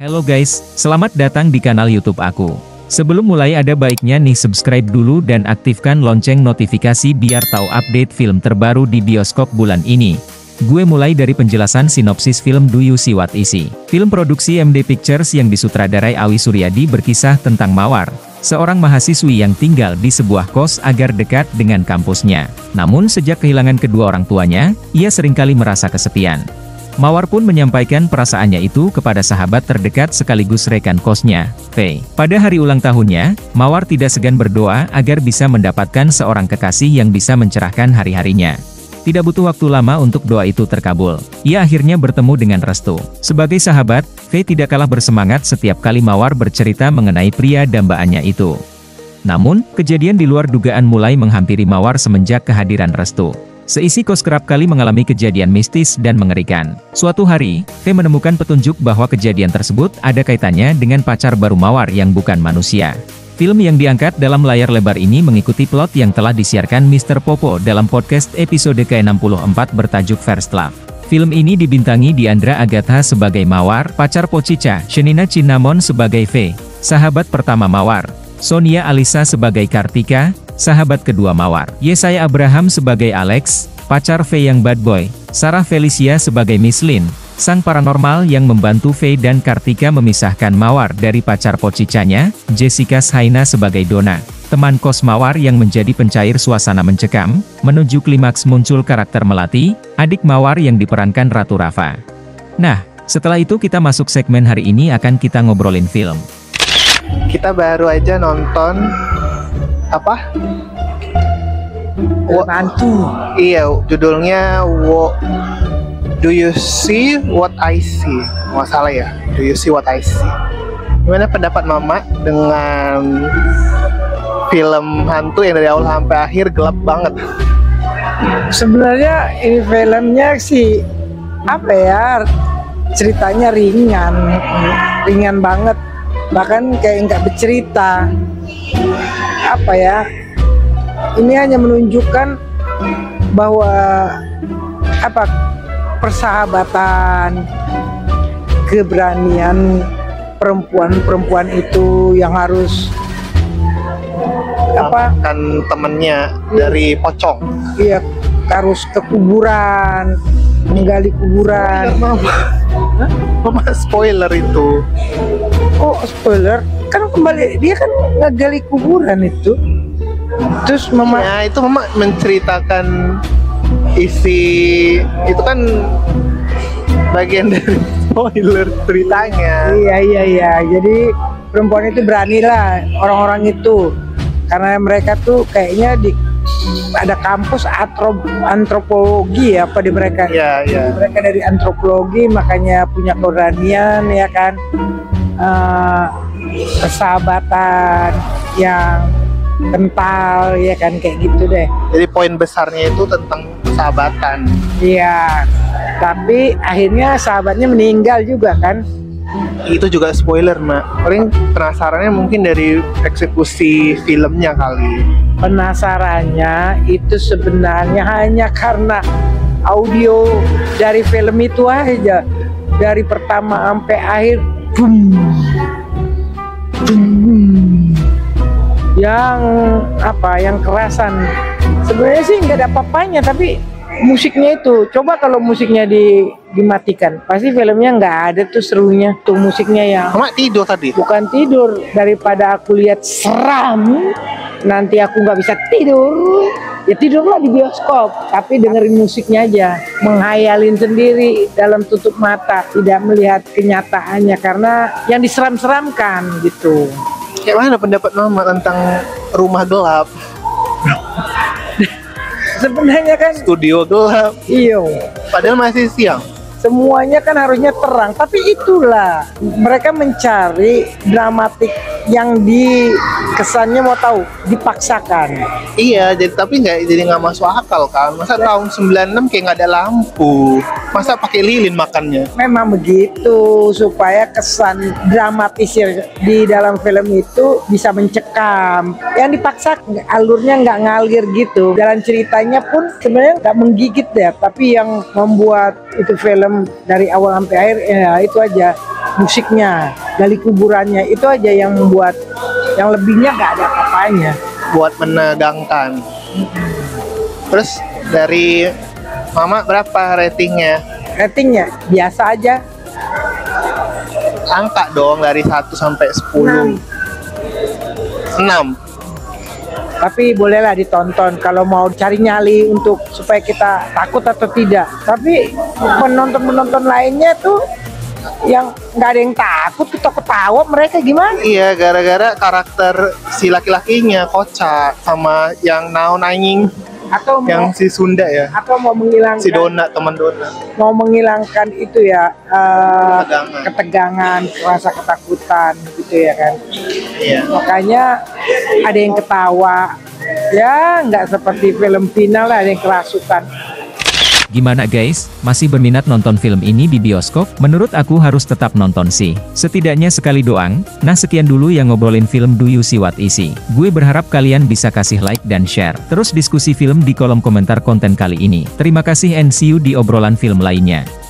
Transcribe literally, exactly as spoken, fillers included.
Halo guys, selamat datang di kanal YouTube aku. Sebelum mulai ada baiknya nih subscribe dulu dan aktifkan lonceng notifikasi biar tahu update film terbaru di bioskop bulan ini. Gue mulai dari penjelasan sinopsis film Do You See What I See. Film produksi M D Pictures yang disutradarai Awi Suryadi berkisah tentang Mawar, seorang mahasiswi yang tinggal di sebuah kos agar dekat dengan kampusnya. Namun sejak kehilangan kedua orang tuanya, ia seringkali merasa kesepian. Mawar pun menyampaikan perasaannya itu kepada sahabat terdekat sekaligus rekan kosnya, Faye. Pada hari ulang tahunnya, Mawar tidak segan berdoa agar bisa mendapatkan seorang kekasih yang bisa mencerahkan hari-harinya. Tidak butuh waktu lama untuk doa itu terkabul. Ia akhirnya bertemu dengan Restu. Sebagai sahabat, Faye tidak kalah bersemangat setiap kali Mawar bercerita mengenai pria dambaannya itu. Namun, kejadian di luar dugaan mulai menghampiri Mawar semenjak kehadiran Restu. Seisi kos kerap kali mengalami kejadian mistis dan mengerikan. Suatu hari, Faye menemukan petunjuk bahwa kejadian tersebut ada kaitannya dengan pacar baru Mawar yang bukan manusia. Film yang diangkat dalam layar lebar ini mengikuti plot yang telah disiarkan mister Popo dalam podcast episode ke enam puluh empat bertajuk First Love. Film ini dibintangi Diandra Agatha sebagai Mawar, pacar Pochicha, Shenina Cinnamon sebagai Faye, sahabat pertama Mawar, Sonia Alisa sebagai Kartika, sahabat kedua Mawar, Yesaya Abraham sebagai Alex, pacar Faye yang bad boy, Sarah Felicia sebagai Miss Lin, sang paranormal yang membantu Faye dan Kartika memisahkan Mawar dari pacar Pochichanya, Jessica Shaina sebagai Donna, teman kos Mawar yang menjadi pencair suasana mencekam. Menuju klimaks muncul karakter Melati, adik Mawar yang diperankan Ratu Rafa. Nah, setelah itu kita masuk segmen hari ini akan kita ngobrolin film. Kita baru aja nonton apa? Film hantu. Iya, judulnya Wo, Do You See What I See? Nggak salah ya, Do You See What I See? Gimana pendapat Mama dengan film hantu yang dari awal sampai akhir gelap banget? Sebenarnya ini filmnya sih apa ya, ceritanya ringan, ringan banget, bahkan kayak nggak bercerita. Apa ya? Ini hanya menunjukkan bahwa apa persahabatan, keberanian perempuan-perempuan itu yang harus apa kan temennya dari pocong. Iya, harus ke kuburan, menggali kuburan. Mama, Mama spoiler itu. Oh, spoiler? Kan kembali dia kan ngegali kuburan itu. Terus Mama, ya itu Mama menceritakan isi itu kan bagian dari spoiler ceritanya. Iya iya iya. Jadi perempuan itu beranilah, orang-orang itu, karena mereka tuh kayaknya di ada kampus atrop, antropologi ya, apa di mereka? Iya iya. Mereka dari antropologi makanya punya keberanian ya kan, uh, persahabatan yang kental ya kan, kayak gitu deh. Jadi poin besarnya itu tentang persahabatan. Iya, tapi akhirnya sahabatnya meninggal juga kan. Itu juga spoiler, Mak. Paling penasarannya mungkin dari eksekusi filmnya kali. Penasarannya itu sebenarnya hanya karena audio dari film itu aja. Dari pertama sampai akhir, boom, boom. Yang apa, yang kerasan. Sebenarnya sih nggak ada apa-apanya, tapi musiknya itu, coba kalau musiknya di, dimatikan, pasti filmnya nggak ada tuh serunya. Tuh musiknya yang Mama tidur tadi? bukan tidur, daripada aku lihat seram, nanti aku nggak bisa tidur, ya tidurlah di bioskop, tapi dengerin musiknya aja, menghayalin sendiri dalam tutup mata, tidak melihat kenyataannya karena yang diseram-seramkan gitu. Kayak mana pendapat Mama tentang rumah gelap? Sebenarnya kan Studio gelap, iyo, padahal masih siang. semuanya kan harusnya terang, tapi itulah mereka mencari dramatik yang di kesannya mau tahu dipaksakan. Iya, jadi tapi nggak jadi nggak masuk akal kan. Masa tahun sembilan puluh enam kayak nggak ada lampu. Masa pakai lilin makannya? Memang begitu supaya kesan dramatisnya di dalam film itu bisa mencekam. Yang dipaksa alurnya nggak ngalir gitu. Jalan ceritanya pun sebenarnya nggak menggigit deh. Tapi yang membuat itu film dari awal sampai akhir ya itu aja, musiknya, gali kuburannya itu aja yang membuat, yang lebihnya nggak ada apa-apanya. Buat menegangkan. Terus dari Mama berapa ratingnya? Ratingnya biasa aja. Angka dong dari satu sampai sepuluh. enam. Tapi bolehlah ditonton kalau mau cari nyali untuk supaya kita takut atau tidak. Tapi penonton-penonton lainnya tuh yang nggak ada yang takut, kita ketawa, mereka gimana? Iya, gara-gara karakter si laki-lakinya kocak sama yang naon anjing, Atau yang mau, si Sunda ya, atau mau menghilangkan si Dona, teman Dona. mau menghilangkan itu ya eh, Ketegangan. ketegangan, rasa ketakutan gitu ya kan. Iya. Makanya ada yang ketawa, ya nggak seperti film final lah, ada yang kerasukan. Gimana guys, masih berminat nonton film ini di bioskop? Menurut aku harus tetap nonton sih. Setidaknya sekali doang. Nah sekian dulu yang ngobrolin film Do You See What I See. Gue berharap kalian bisa kasih like dan share. Terus diskusi film di kolom komentar konten kali ini. Terima kasih and see you di obrolan film lainnya.